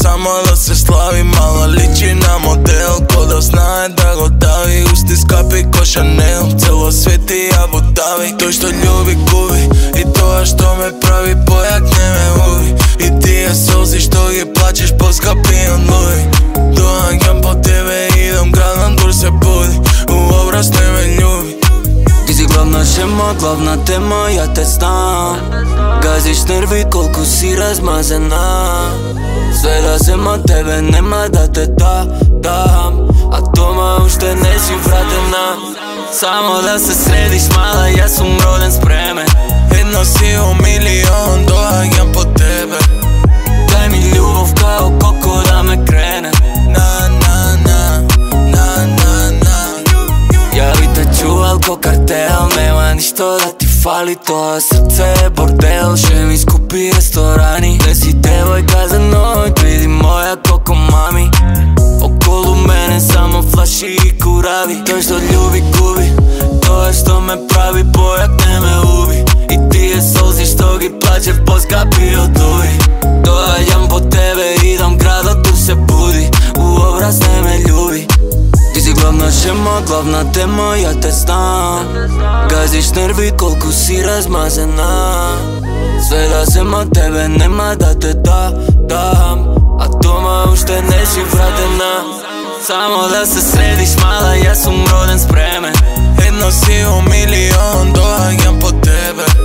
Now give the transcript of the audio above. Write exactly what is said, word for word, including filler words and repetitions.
samo da se slavi. Mala liči na model, ko da znае da го davi. Usti skapi ko Chanel, celo svet i Abu Dhabi. Тој што љуби губи и тоа што ме прави појак не ме уви. И тие солзи што ги плачеш поскапи од луди. Доаѓам по тебе, идам градам дур се буди. У образ не ме љуби. Ти си главна шема, главна тема, ја те знам. Газиш нерви колку си размазена. Све да зема тебе нема да те дам. А дома уште не си вратена. Само да се средиш мала, јас сум роден спремен. Едно си у милион, доаѓам по тебе. Дај ми љубов као коко да ме крене. На, на, на, на, на, на. Ја би те чувал ко картел, нема ништо да ти фали. Тоа срце е бордел, ше ми скупи ресторани. Не си девојка за ноќ, види моја коко мами. Околу мене само флаши и курави. Тој што љуби губи, тоа што ме прави појак не ме уби. И тие солзи што ги плачев поскапи од луди. Доаѓам по тебе, идам градот дур се буди. У образ не ме љуби. Ти си главна шема, главна тема, ја те знам. Газиш нерви колку си размазена. Све да зема тебе нема да те дам. А дома уште не си вратена. Само да се средиш мала, јас сум роден спремен. Едно си у милион, доаѓам по тебе.